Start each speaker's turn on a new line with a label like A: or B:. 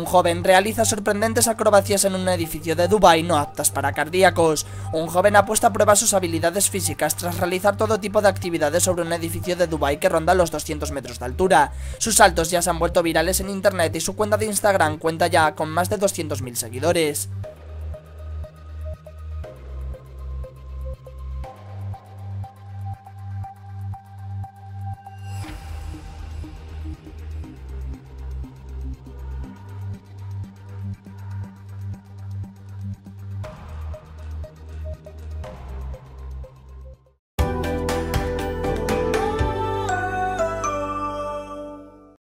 A: Un joven realiza sorprendentes acrobacias en un edificio de Dubái no aptas para cardíacos. Un joven ha puesto a prueba sus habilidades físicas tras realizar todo tipo de actividades sobre un edificio de Dubái que ronda los 200 metros de altura. Sus saltos ya se han vuelto virales en internet y su cuenta de Instagram cuenta ya con más de 200.000 seguidores.